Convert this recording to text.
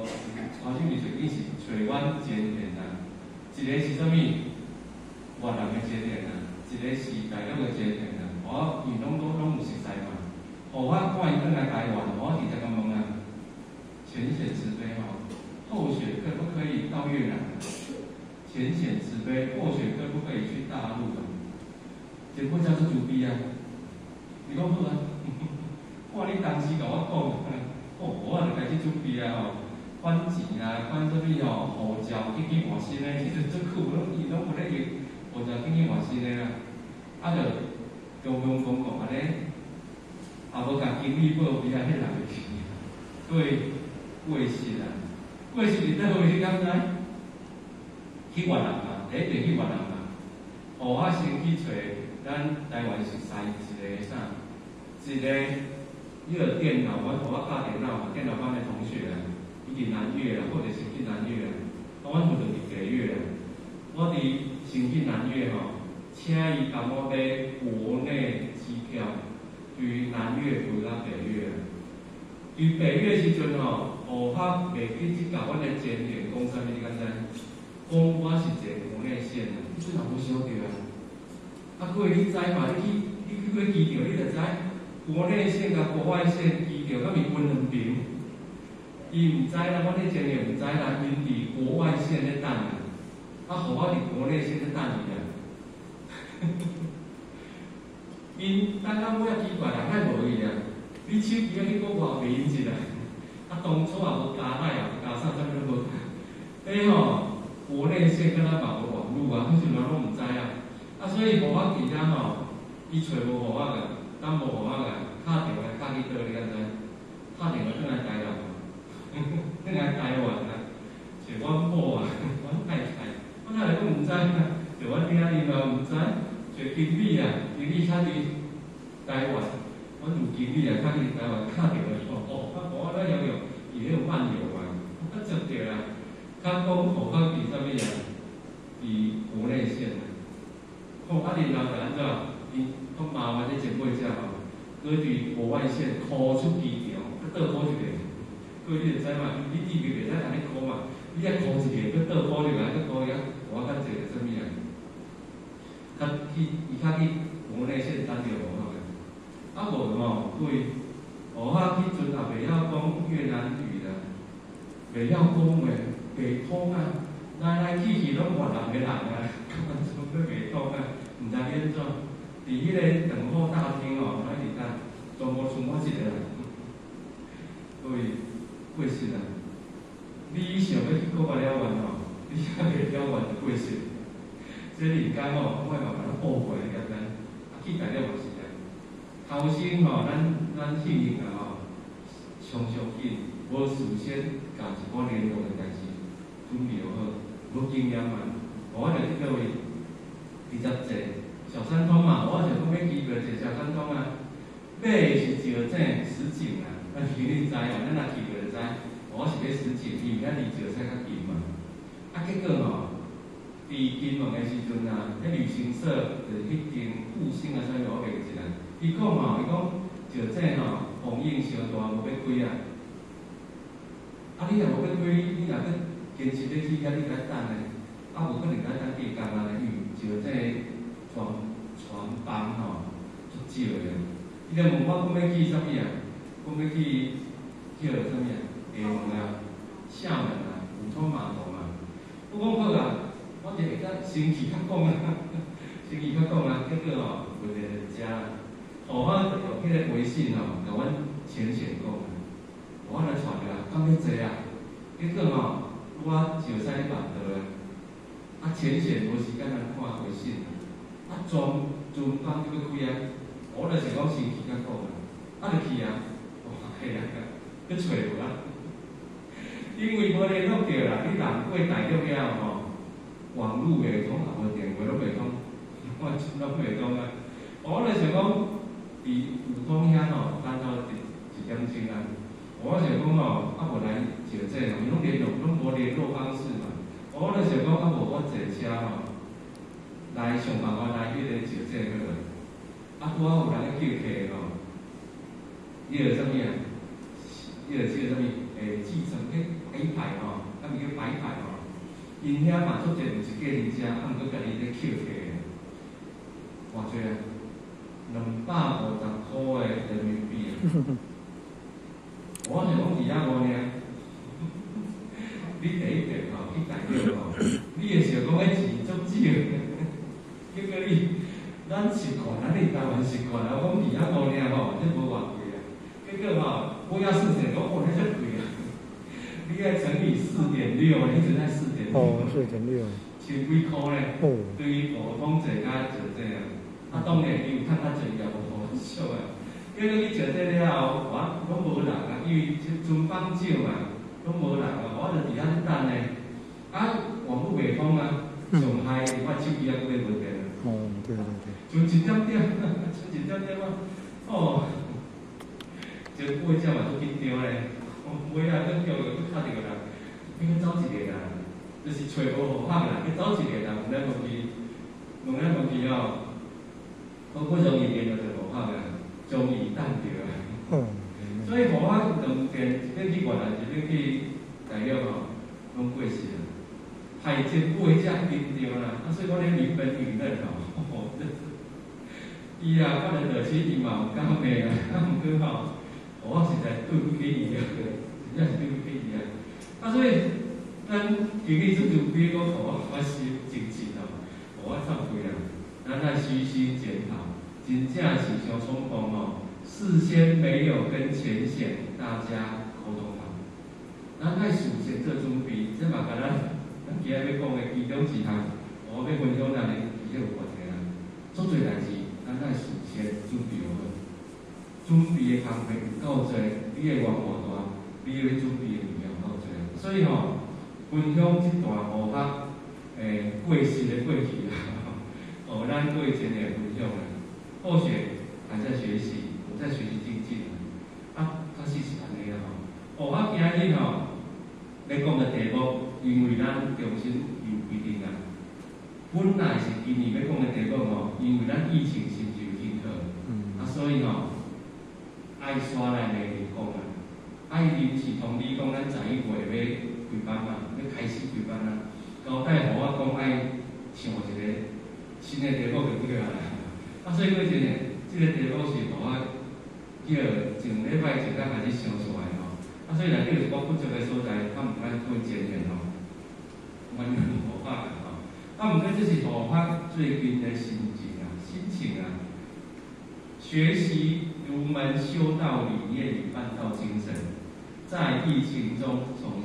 超市里最紧是找阮前田啊，一个是啥物？越南的前田啊，一个是大陆的前田啊。我因拢有熟悉嘛，互我看伊转来台湾，我直接甲问啊，浅显慈悲吼，后学可不可以到越南？浅显慈悲，后学可不可以去大陆啊？结果叫做主逼啊！你讲好啊？看你当时甲我讲，我就开始准备啊吼，款钱啊，款什物吼，护照紧紧换新诶，其实足久伊拢有咧用，护照紧紧换新诶啦，啊就公公安尼，也无甲经理报比啊，迄人就去，所以过世啊，过世伫倒位你敢知？去越南嘛，第一站去越南嘛，互我先去找咱台湾熟悉一个啥，一个。迄个电脑，我教电脑嘛，电脑班的同学啊，伊伫南越啦，或者是去南越啦，阮厝就伫北越啦。我伫先去南越吼，请伊甲我买国内机票，对南越飞到北越啦。对北越时阵吼，互发袂记即甲阮的前员讲啥物，你敢知？讲我是坐国内线啊，你阵也无晓得啊。啊，过你知嘛？你去过机场，你就知。国内线甲国外线机场，敢是分两边。伊毋知啦，我迄前日毋知啦，因伫国外线咧等啊，互我伫国内线咧等伊啊。因等到尾啊奇怪啦，太无伊啊，你手机啊去国外袂用一啦，当初也无加赖啊，加啥啥物都无。吼，国内线敢若嘛无网络啊，迄阵我拢毋知啊。所以互我伫遐吼，伊找无互我个。咱无互我个，打电话打去倒，你敢知？打电话转来台南，转来台湾啊，找阮某啊，阮太太，我哪会阁毋知啊？找阮囝因嘛毋知，找经理啊，经理较伫台湾，阮有经理啊，较伫台湾打电话说，我那游泳，伊迄有漫游嘛，我接着啊，较讲互我伫啥物啊？伫国内线啊，然后就安怎？较麻烦咧，前辈只吼，佮伫国外线哭出机场，佮倒好一个，各位你就知嘛，你地面袂使安尼哭嘛，你爱哭一个，佮倒好入来，佮哭遐，我较济个啥物啊？伊较去国内线等着无好个，无吼，各位，我迄阵也袂晓讲越南语啦，袂晓讲话，袂通啊，来去拢越南个人啊，根本就袂通啊，毋知变怎。伫迄个等候大厅哦，那里等，全部剩我一个人。各位，过世啦！你想要去国外了完吼，你还袂了完就过世。这人间吼，我慢慢后悔了解，去大了嘛是啊。头先吼，咱信任啊吼，常紧，无事先甲一个联络的代志准备好，无经验嘛，我就去各位直接坐。小三通嘛，我想讲要机票坐小三通啊，买是招正实景啊，你知啊，咱若去过就知，我是要实景，伊毋免离招车较近嘛。结果吼，伫金门的时阵啊，迄旅行社就是迄间复兴啊，啥物我袂记啦。伊讲吼，伊讲招正吼，供应伤大，无要开啊。你若无要开，你若搁坚持要去，你该等咧，无可能该等几工啊，因为招正。船班吼足少个，伊就问我讲要去啥物啊？讲要去叫啥物啊？厦门啊、厦门啊、普通码头啊。我讲好啊，我就会甲先去较讲啊，先去较讲啊。结果吼，问题就遮啦。互我用迄个微信吼，甲阮浅显讲啊，我来传个，敢要坐啊？结果吼，我就使办到啊。浅显无时间来看微信。专班就要开啊！我就是讲先去甲讲啊，就去啊，哇，嘿啊，去找无啦。因为无联络着啦，你人过大陆了吼，网络袂通，也无电话拢袂通，我拢袂通啊。我就想讲，伫有通遐吼，等到1点钟啊。我想讲吼，无来招这吼，伊拢无联络方式嘛。我就想讲无我坐车吼。来想办法来迄个招这好了，拄好有人咧叫客吼，迄个啥物啊？迄个叫啥物？继承迄白因遐嘛做者有一个人家，啊，毋过家己咧捡摕的，偌济啊，250箍的人民币啊！我是讲2仔5尔，你第一遍吼去大陆吼，你会想讲迄钱足少，结果咱习惯，咱伫台湾习惯，我讲2仔5尔吼，这无偌贵啊。结果吼，我要4.6，哦，那足贵啊！你爱乘以4.6，一直在4.6。哦 ，4.6。 千几箍咧？哦。对于普通坐甲坐这啊，啊当然伊有趁较济也无好少啊。结果去坐这了后，我拢无人啊，因为船帮少嘛，拢无人啊，我就伫遐咧等咧。啊，网络袂通啊，上海我手机也佫买无电啊。 哦，对。 剩1点，剩1点啊，哦，这买只嘛足紧张咧。买啊，等叫又去敲着个人，应该走一个人，就是找无好拍啦，去走一个人，问来问去吼，我不容易连到就无拍啦，终于等着啊。所以互我两边一边去越南，一边去大陆吼，拢过时啦。海前买只紧张啦，所以我咧日本娱乐吼，伊啊，可能就是伊嘛有讲咩啦，毋过吼，我实在对不起伊啊。真正是对不起伊啊！啊，所以咱经历这就比如讲，我是真钱哦，我忏悔啦，咱来虚心检讨，真正是伤冲动哦，事先没有跟前线大家沟通好，咱爱事先做准备，这嘛甲咱今日要讲的其中一项，我要分享咱的其实有关系啦。做侪代志，咱爱事先准备好，准备的工课有够多，你的愿望大。你要准备的物件有够多，所以吼，分享这段学法过时的过去啦，咱过前的分享啦，或许还在学习，我在学习精进啊，确实是安尼啦吼。学法今日吼，要讲的题目，因为咱重新有规定啊，本来是今年要讲的题目吼，因为咱疫情是有影响，啊，所以吼，爱刷来每年讲啊。临时通知讲，咱11月要开班嘛，要开始开班啊。交代互我讲爱想一个新的题目就对啊。啊，所以过前呢，这个题目是互我叫前礼拜前才开始想出来吼。啊，所以内底有一个不足的所在，毋敢做检验吼，完全无法个吼。啊，毋过这是互我最近的心情啊，学习儒门修道理念与办道精神。在疫情中重